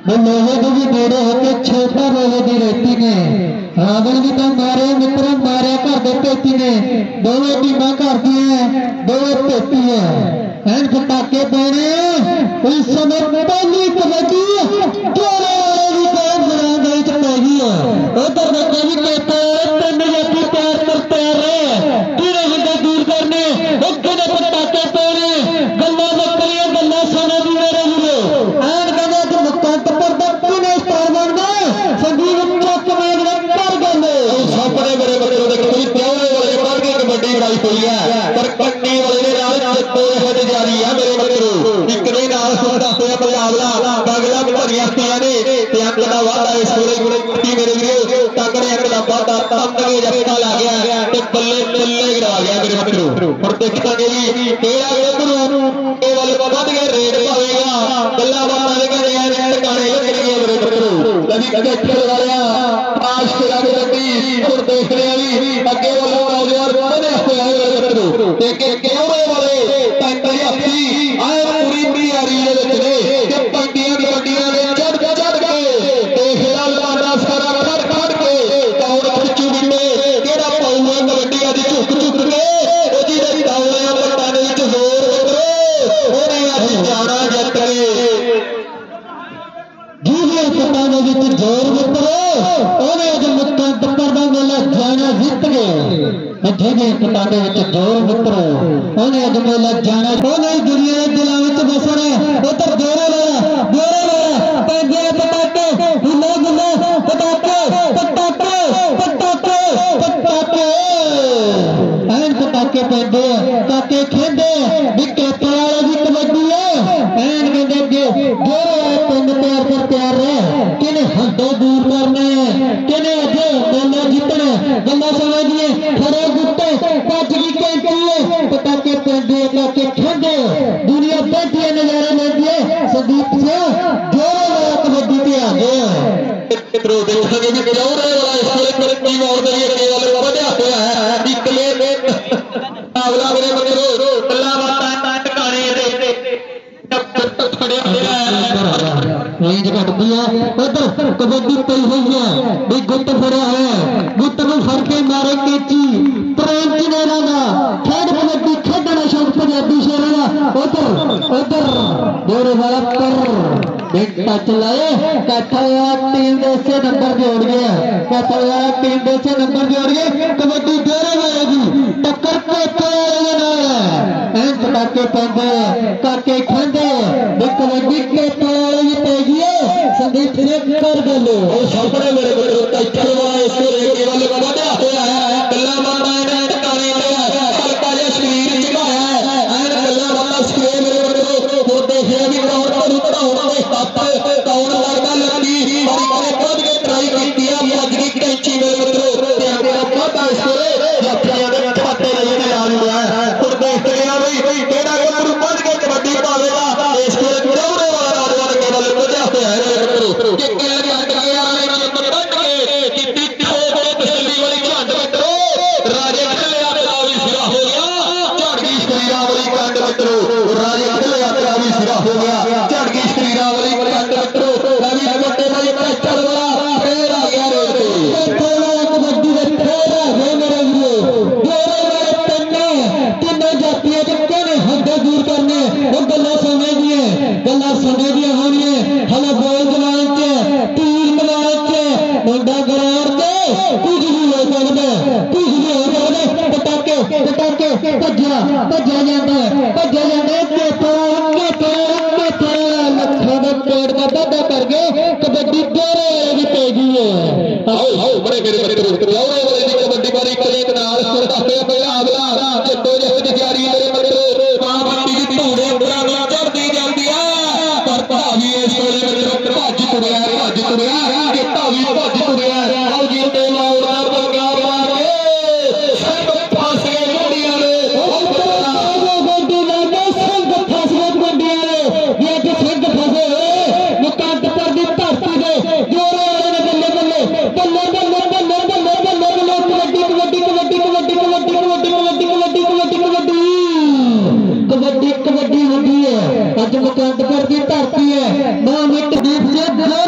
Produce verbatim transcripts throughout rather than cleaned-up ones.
लोहे को भी नेड़े होकर छोटा लोहे की रेती ने रावण भी तो मारे मित्र मारे घर दे पेटी ने दोवें टीमां घर दी दोवें पेटी है एंड पटाके पैने उस समय पहली कबड्डी जोड़े वाली कौन ग्राउंड में पै गई है उधर बच्चे भी कहते हैं तीन जाती तैयार कर तैयार है कीड़े हिंदे दूर करने उनके ने पटाके पैने गल्ला बकरियां गल्ला सोने भी मेरे लिए एंड कहते तो मुक्कांत पर दक्की ने स्टार बनना संजीव चौक में कर गए सापने बड़े बड़े देखो प्यारे वाले बढ़ के कबड्डी लड़ाई हुई है पर कन्नी वाले ने नाल तो हद जारी है मेरे बच्चों एक ने नाल सुनता होया पंजाबला अगला भरिया किया ने ते अगला वादा इस पूरे की मेरे वीरो तगड़े अगला वादा तंगे जफ्ता ला गया ते बल्ले बल्ले गिरा गया मेरे बच्चों और देखेंगे जी केड़ा गुरु ए वाले वध के रेट पावेगा गल्ला वादा दे के यार टकाने लगेंगे मेरे बच्चों कभी कभी खेल वाला आज तेरा कबड्डी और देख रहे हैं अगे वाला नौजवान बने हुए हैं मेरे बच्चों देखे केवड़े वाले पैंतली हफ्ती आए पूरी पूरी आ रही है बच्चे के पंडियां कबड्डियां ने चढ़ चढ़ के देख ला लवाना सारा खड़ खड़ के कौन खिचू बिंडे केड़ा पाऊगा कबड्डी आज झुक झुक के ओजी दे दावलियां पटाने विच जोर करो ओने आज जाना जट के जीवे पटाने विच जोर करो ओने आज मुक्का टप्पर दा मेला जाना जित गए जीवे पटाने विच जोर मित्रो ओने अज मेला जाना ओने दुनिया दे दिलां विच बसना उधर जोरे वाला जोरे वाला पैंदे पटाके गुल्ले गुल्ले पटाके पटाके पटाके पटाके एन पटाके पैंदे काके खेंदे विके वाले दी कबड्डी है एन कहंदे अगे जोरे पिंड तैयार कर तैयार रह किने हंडे दूर करने किने अजे मेला जितने गल्ला समझिए खड़े गुट्टे पच की कैंची पटाके पैंदे काके खेंदे दुनिया बैठी नजारे लेती है संदीप से जोरे वाला कबड्डी पे आ गया मित्रों देखेंगे भी जोरे वाला इस वाले कबड्डी में और ये केवल बढ़िया हुआ है इकले में अगला मेरे मित्रों गल्ला बातां टकाने दे खड़े होया रेंज घटती है उधर कबड्डी पई हुई है भी गुट फड़िया है गुट को फड़ के मारे केची प्रेम की नेरा दा खेड कबड्डी खेडना शौक पंजाबी शेरों दा उधर उधर जोरे वाला पर एक टच लाए काठा टीम दे से नंबर जोड़ गया काठा टीम दे से नंबर जोड़ गए कबड्डी जोरे वाले दी टक्कर के वाले नाल एन पटाके पैंदे काके खेंदे कबड्डी के वाले भी पै गई संदीप ने कर गले ओ सामने मेरे बच्चों टक्कर वाला इसको लेके वाले बढ़िया होया है गल्ला बातां ने टकाने पे हल्का जिहा शरीर झुकाया है एन गल्ला बातां स्क्वे मेरे बच्चों वो देखिए भी ग्राउंड पर उतराउण दे हत्थ कौन लगदा लगी और मैंने खुद के ट्राई की है मज की कैंची मेरे बच्चों ते अगला वादा इसको जाफियां दे खाते नहीं ला लिया है और देखते हैं भाई केड़ा गुरु मज के कबड्डी पावेगा इसको जोरे वाला नौजवान केवल बढ़िया होया है मेरे बच्चों कि किल हट गया चिप कट के किती ठोक तसल्ली वाली झंड बटरो राजे ढलिया तेरा भी सिरा हो गया झड़ गई शरीरा वाली कंड बटरो राजे ढलिया तेरा भी सिरा हो गया झड़ गई शरीरा वाली कंड बटरो अभी बड़े भाई प्रेस्टर वाला फेर आ गया रेत पे थोड़ा कबड्डी दे फेर आ गए मेरे वीरो जोरे वाले तन्ने तिन्ने जातियां दे कहने हंडे दूर करने वो गल्ला सुने दी है गल्ला सुने दी होनी है हमें बोल जवान च तीर कमाल च मुंडा ग्राउंड ते कुछ भी हो सकदा कुछ भी हो सकदा पटाके पटाके भज्जा भज्जा जांदा भज्जा जांदा के के के के लखों दे पेड़ दा दादा कर गए कबड्डी जोरे वाली पै गई है आओ आओ बड़े मेरे बच्चों जोरे वाले दी कबड्डी बारी कले नाल सुरता होया पहला अगला जद्दो जहद जारी मेरे बच्चों मां बट्टी दी धूड़े उड़ां नु चढ़दी जांदी है पर भावी इस वेले बच्चों भज तुरिया भज तुरिया कि भावी भज तुरिया आओ जी ते लाउड़ा पंगा मार के संग फस गए गोडियां ने गोडी लागे संग फस गए गोडियां ने ये कि संग फसे मुक्का टप्पर दी धरती दे जोरे वाले ने बल्ले बल्ले बल्ले बल्ले बल्ले बल्ले बल्ले बल्ले कबड्डी कबड्डी कबड्डी कबड्डी कबड्डी कबड्डी कबड्डी कबड्डी कबड्डी कबड्डी कबड्डी कबड्डी होती है अज मुक्का टप्पर दी धरती है नौ मिनट बीस से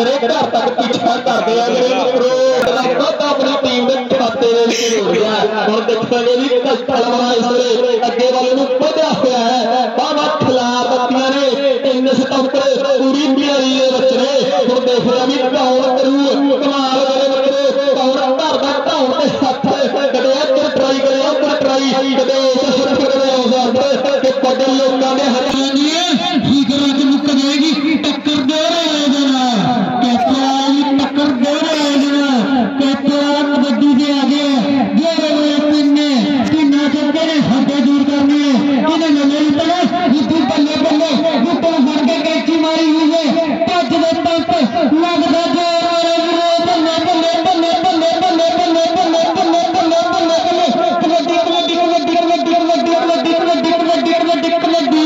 मेरे घर तक पीछा करते हैं मेरे मित्रों अपनी टीम के खाते हो गया और देखोगे भी तलवार इसलिए अगे वाले को बढ़िया हुआ है बाबा खिलाफ बत्तियां ने तीन सितंबर पूरी तैयारी है बच्चे और देख रहा भी कौन करू कमाल मेरे मित्रों कौन घर का ढाउन के हथ कदे इधर ट्राई करे उधर ट्राई कदे बड़े लोगों ने हरियाणा फिकर अज मुक जाएगी टक्कर दे टक्कर दे कबड्डी से आगे तीन चौके ने हड्डे दूर करने इन्हें मेरी तरफ बल्ले बल्ले गुप्पा फड़ के कैची मारी हुई है भज दे तक लगता जोर बल्ले बल्ले बल्ले बल्ले बल्ले बल्ले बल्ले बल्ले बल्ले बल्ले बल्ले कबड्डी कबड्डी कबड्डी कबड्डी कबड्डी कबड्डी कबड्डी कबड्डी कबड्डी कबड्डी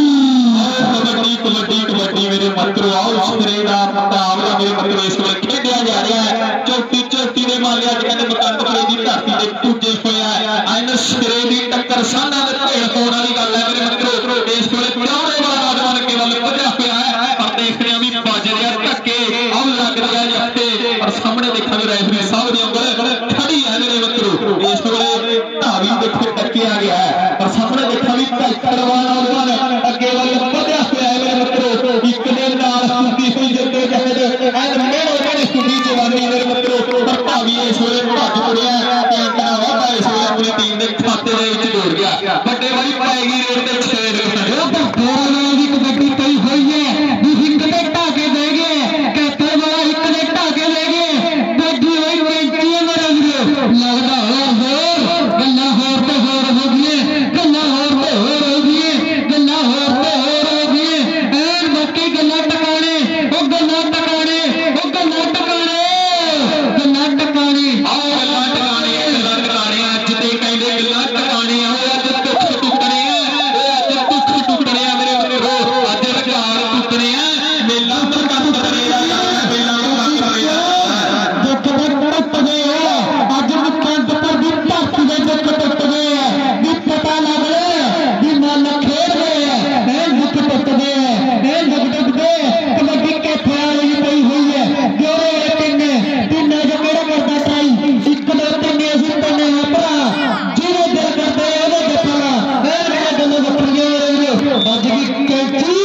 कबड्डी कबड्डी कबड्डी मेरे मित्रों आओ सिरे का मुकाबला मेरे मित्रों इस वेले खेडिया जा रहा है चौथी चौथी ने मान लिया कहते मुकंदपुरे की धरती से पुजे होया है अन सिरे की टक्कर साना दे भेड़ पाने वाली गल है मेरे मित्रों इस वेले चौड़े वाला नौजवान केवल बढ़िया होया है और देख रहे हैं भी बज रहा धक्के अब लग रहा जफ्ते और सामने देखा भी रेफरी साहब की उंगल खड़ी है मेरे मित्रों इस वेले धावी देखो टक्के आ गया है और सामने देखा भी टक्कर वाला नौजवान अगे वाले बढ़िया होया है मेरे मित्रों एक ने नाल सुनती हुई जंगे जहद एन मेरे मेरे सुनी जवानी मेरे मित्रों पर धावी इस वेले भज तुड़िया ते अंकड़ा वाधा इस वेले अपनी टीम के खाते दे विच जोड़ गया बड़े बड़ी पाएगी रेड ते छे की कबड्डी कई हुई है एक ने ढाके दे गए कहते वाला एक ने ढाके दे गए बैठी हुई बेंची मेरे लगता होर होर गल्ला होर ते होर हो गई गल्ला होर ते होर हो गई गल्ला होर ते होर हो गई ऐन बाकी गल्ला टकाने ओ गल्ला टकाने ओ गल्ला टकाने गल्ला टकाने आओ गल्ला टकाने गल्ला टकाने अज ते कहंदे गल्ला टकाने आओ अज दुख टुकड़े अज दुख टुकड़े मेरे मित्रों अज रकार टुकड़े मेला मुकंद करेगा मेला मुकंद करेगा दुख टुट गए अज मुकंदपुर की धरती दे दुख टुट गए भी पता लग रहा भी मन खेल रहे हैं दुख टुट गए दुख टुट गए कबड्डी के खिलाड़ी पई हुई है जोरे तीन तीन जो केड़ा करता ट्राई एक दो तीन असि तीन है भरा जिवे दिल करते ओदे देखना ए मेरे गल वपरिए बज गई कैची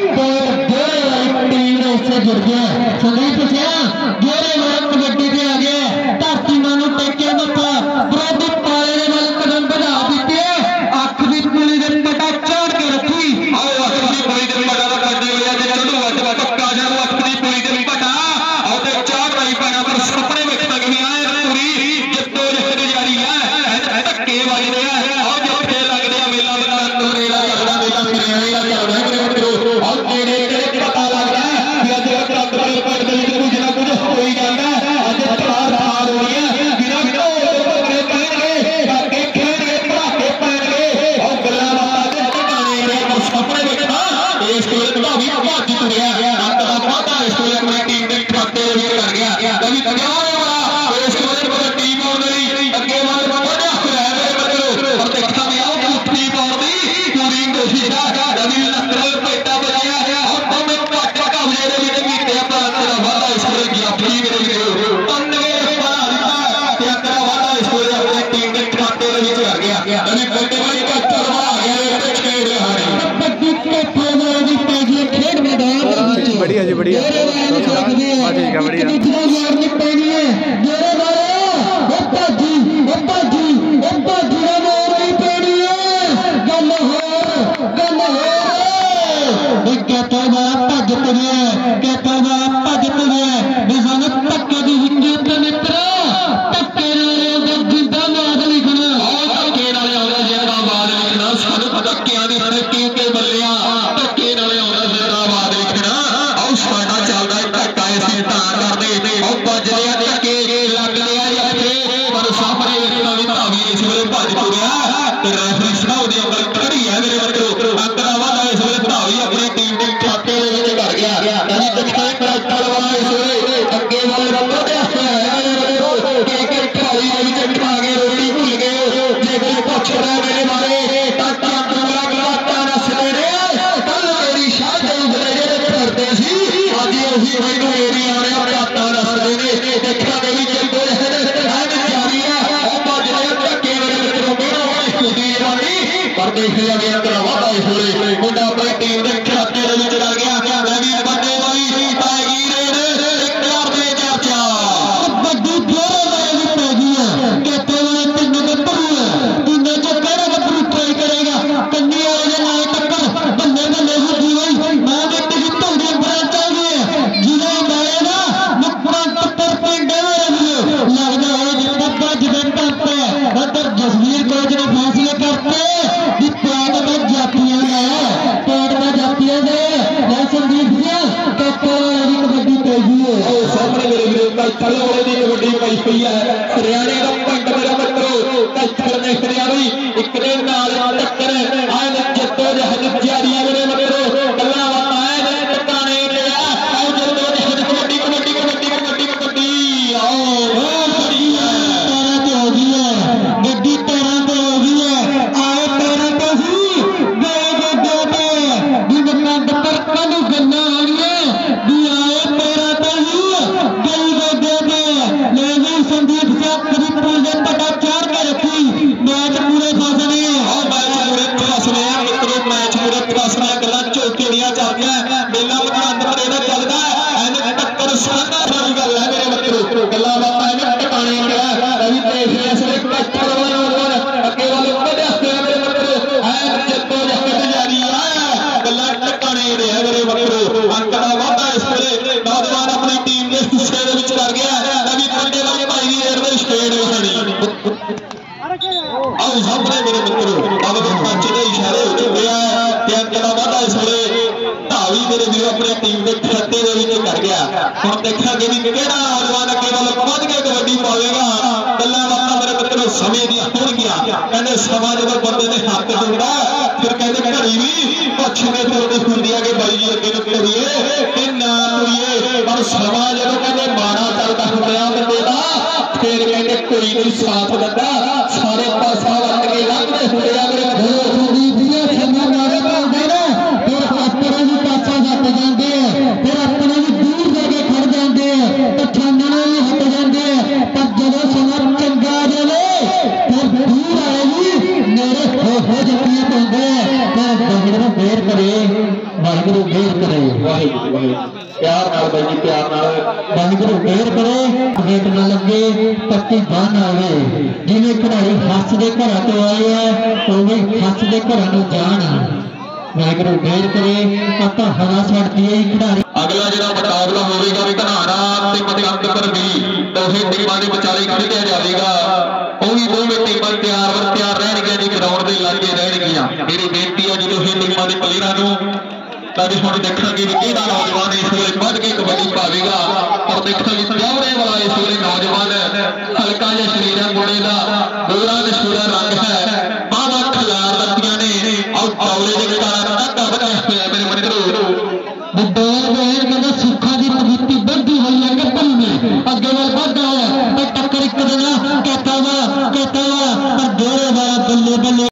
पर जोरे वाली टीम ने इससे जुड़ गया संदीप सिंह जोरे वाला कबड्डी पे आ गया धरती मानू टेके मत्था विरोधी पाले ने वाल कदम बढ़ा दिते अख दी पुली दे पटा चाड़ के रखी आओ अख दी पुली दे पटा दा कड्डे होया जे चलो अज पक्का जानो अख दी पुली दे पटा आओ ते चाड़ नहीं पैना पर सपने वेखदा कि आए पूरी जितो जित जारी है धक्के वजदे आ आओ जफ्फे लगदे आ मेला मुकंद होरेगा चलदा मेला फिरेगा चलदा मेरे मित्रों आओ केड़े केड़े पता लगदा कि अज मुकंदपुर पिंड दे विच कुछ ना कुछ हो ही जांदा अज चार साल हो गए बिना ढोल बकरे पैणगे काके खेड़गे धड़ाके पैणगे आओ गल्लां बातां दे टकाने ने सपने वेखदा इस वेले धावी भज तुरिया अंत दा वाधा इस वेले अपनी टीम के खाते दे विच कर गया कभी तगड़े वाला इस वेले कबड्डी पाउण लई अगे वाले बढ़िया होया है मेरे मित्रों और देखा भी आओ कुश्ती पाउण दी पूरी कोशिश है रवि लखनऊ पेटा बजाया है और दोवें घट कबजे दे विच कीते अपना अंत दा वाधा इस वेले गया अपनी मेरे मित्रों तन्नवे बना दिता ते अंत दा वाधा इस वेले अपनी टीम के खाते दे विच कर गया कभी बड़े बड़ी कच्चर बना गया ते खेड रहा है कबड्डी के खेल दी पैगी खेड मैदान दे विच बढ़िया जी बढ़िया हां ठीक है बढ़िया दूसरा मारनी पैनी है जोरे वाले ओ भाजी ओ भाजी ओ भाजी ने मारनी पैनी है गल हो गल हो एक कहता है भज तुरे कहता है भज तुरे निशान धक्के दी हिक्की ते मित्र धक्के नाले जिंदा मार लिखना धक्के नाले आउंदा जिंदाबाद लिखना सानू धक्कियां दी हरकी के बल्लियां धक्के नाले आउंदा जिंदाबाद लिखना आओ साडा चलदा धक्का इसी तां करदे आओ भजदे आ धक्के लगदे आ जफ्फे पर सामने वेखदा भी धावी इस वेले भज तुरिया ते रेफरी साहब दी उंगल खड़ी है मेरे मित्रों अंतरा वाधा इस वेले धावी अपनी टीम के खाते दे विच कर गया अजी देखा करैक्टर वाला इस वेले अगे वाले बढ़िया होया है मेरे मित्रों के के थाली दे विच खा के रोटी भुल गए जे कोई पुछ रहा मेरे बारे ताकि अंदर गलाटा नसदे ने कल मेरी शाह दे उगले जेड़े करदे सी अज ओही मैनू मेरी पर देख लिया गया करवाता इस वे मुंडा अपनी टीम के खाते के विच चल गया लगी बड़े भाई पैगी रेड एक हजार दे चार चार बड़ी जोर पै गई है कहते हुए तीन गब्बरू है तीनों चो केड़ा गब्बरू ट्राई करेगा कन्नी वाले के नाल टक्कर बल्ले बल्ले हुई गई मैं व्यक्ति की धौड़ी अंबर चल गई है जिले वाले ना नुकड़ा टक्कर पिंड लगदा है जितना भज के टप्पे उधर जसवीर कोच ने फैसले करते कि पेट में जातियां है पेट में जातियां दे मैं संदीप जी कहते वाली कबड्डी तेजी है सामने मेरे वीरों का चलो वाले की कबड्डी पाई हुई है हरियाणे का पंड मेरा मित्रों कल ने हरियाणी एक दे नाल टक्कर आए जत्तो जहद जारी है मेरे मित्रों कल्ला वाला है टकाने लिया आओ जत्तो जहद कबड्डी कबड्डी कबड्डी कबड्डी कबड्डी आओ गड्डी पैरों पे हो गई है आए पैरों पे ही गए गड्ढे पे जिनका डर कल गन्ना आनिए भी आए पैरों पे ही गई गड्ढे पे लेकिन संदीप से करीब पूरे पटा चार के रखी मैच पूरे फसने और मैच पूरे फसने मित्रों मैच पूरे फसने गल्ला चौकेड़ियां चलदियां मेला मकान पर ਇਹਦਾ ਚੱਲਦਾ ਐਨ ਟੱਕਰ ਸਾਡਾ ਸਾਰੀ ਗੱਲ ਹੈ ਮੇਰੇ ਮਿੱਤਰੋ ਗੱਲਾਂ ਬਾਤਾਂ ਇਹਨੇ ਟਿਕਾਣੇ ਲਿਆ ਰਵੀ ਦੇਖ ਲਿਆ ਇਸ ਵੇਲੇ ਕੱਟਰ ਵਾਲਾ ਅੱਗੇ ਵਾਲੇ ਵਧਿਆ ਹੋਇਆ ਮੇਰੇ ਮਿੱਤਰੋ ਐਨ ਜੱਤੋ ਜਹਦ ਜਾਰੀ ਆ ਗੱਲਾਂ ਟਿਕਾਣੇ ਲਿਆ ਮੇਰੇ ਮਿੱਤਰੋ ਅੰਕ ਦਾ ਵਾਧਾ ਇਸ ਵੇਲੇ ਨੌਜਵਾਨ ਆਪਣੀ ਟੀਮ ਦੇ ਹਿੱਸੇ ਦੇ ਵਿੱਚ ਕਰ ਗਿਆ ਰਵੀ ਪੰਡੇ ਵਾਲੇ ਭਾਈ ਦੀ ਰੇਡ ਦੇ ਸਟੇਡ ਵਿਖਾਣੀ ਆਓ ਸਾਹਮਣੇ ਮੇਰੇ ਮਿੱਤਰੋ अब तो पंच के इशारे हो चुके हैं कि अंक का वाधा इस वे धावी मेरे वीर अपनी टीम के खाते कर गया हम देखा कि केड़ा नौजवान अगे वाल पहुंच के कबड्डी पावेगा गल्लां बातां मेरे मित्रों समय दी होणगियां कहंदे समा जदों बंदे दे हत्थ टुटदा फिर कहंदे घड़ी भी पछमे तुरदी हुंदी है कि बाई जी अगे नु तुरीए ते ना तुरीए पर समा जदों कहंदे माड़ा चलदा हुंदा बंदे दा फिर कहंदे कोई नहीं साथ दिंदा सारे पासा वट के लंघदे हुंदे आ संदीप जी समा मारे पाਉਂਦੇ ਨੇ ਫਿਰ ਆਪਣੇ ਵੀ ਪਾਸਾ ਹਟ ਜਾਂਦੇ ਆ ਫਿਰ ਆਪਣੇ ਵੀ ਦੂਰ ਜਾ ਕੇ ਖੜ ਜਾਂਦੇ ਆ ਤੇ ਛਾਨਣੇ ਵੀ ਹਟ ਜਾਂਦੇ ਆ ਪਰ ਜਦੋਂ ਸਮਾਂ ਚੰਗਾ ਜਾਵੇ ਫਿਰ ਦੂਰ ਆਏਗੀ ਮੇਰੇ ਹੋ ਹੋ ਜੱਟੀਆਂ ਪਾਉਂਦੇ ਆ ਤੇ ਵਾਹਿਗੁਰੂ ਮਿਹਰ ਕਰੇ ਵਾਹਿਗੁਰੂ ਮਿਹਰ ਕਰੇ ਵਾਹਿਗੁਰੂ ਵਾਹਿਗੁਰੂ प्यार नाल भाई जी प्यार नाल वाहिगुरू मेहर करे वेट न लगे पत्ती बांह आवे जिवें खिडारी हੱਸਦੇ घरां तो आए है उवें हੱਸਦੇ घरां नूं जाण वाहिगुरू मेहर करे आपां हवा छड्ड दईए खिडारी अगला जिहड़ा मुकाबला होवेगा घनाड़ा ते मतिअंदपुर भी दोहे टीमां दे विचाले खेडिया जावेगा ਉਹ ਵੀ ਦੋਵੇਂ ਟੀਮਾਂ ਤਿਆਰ ਵਰ ਤਿਆਰ ਰਹਿਣਗੀਆਂ ਜੀ ਗਰਾਊਂਡ ਦੇ ਲਾਗੇ ਰਹਿਣਗੀਆਂ ਮੇਰੀ ਬੇਨਤੀ ਹੈ ਜੀ ਦੋਹੇ ਟੀਮਾਂ ਦੇ ਪਲੇਅਰਾਂ ਨੂੰ ताकि हम देखा कि किहड़ा नौजवान इस वे बढ़ के कबड्डी पावेगा और देखा कि प्यारे वाला इस वे नौजवान हल्का जिहा शरीर है मुंडे का गोरा ते सूरा रंग है बाहवां खलार लत्तियां ने और तौले दे काला धागा बनिया होया मेरे मित्रों बडोल बहन कहंदा